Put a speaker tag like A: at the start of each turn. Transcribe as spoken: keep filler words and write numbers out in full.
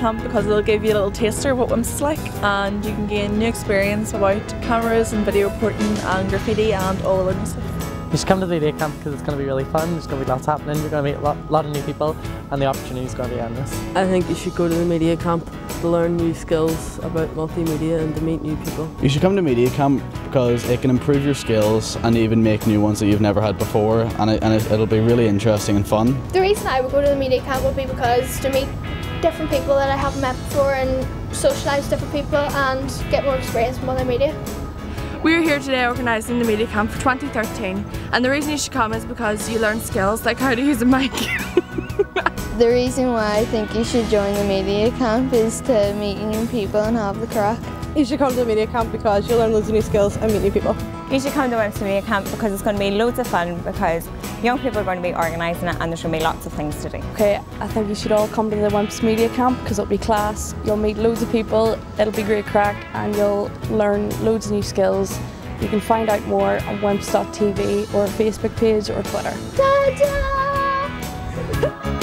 A: camp because it'll give you a little taster of what Wimps is like, and you can gain new experience about cameras and video reporting and graffiti and all the stuff.
B: You should come to the media camp because it's going to be really fun. There's going to be lots happening. You're going to meet a lot, lot of new people, and the opportunity is going to be endless.
C: I think you should go to the media camp to learn new skills about multimedia and to meet new people.
D: You should come to media camp because it can improve your skills and even make new ones that you've never had before, and, it, and it, it'll be really interesting and fun.
E: The reason I would go to the media camp would be because to meet different people that I haven't met before and socialise with different people and get more experience from multimedia.
F: We are here today organising the media camp for twenty thirteen, and the reason you should come is because you learn skills like how to use a mic.
G: The reason why I think you should join the media camp is to meet new people and have the crack.
C: You should come to the media camp because you'll learn loads of new skills and meet new people.
H: You should come to Wimps Media Camp because it's going to be loads of fun, because young people are going to be organising it and there's going to be lots of things to do.
I: Okay, I think you should all come to the Wimps Media Camp because it'll be class, you'll meet loads of people, it'll be great crack, and you'll learn loads of new skills. You can find out more on wimps dot T V or Facebook page or Twitter.
E: Ta-da!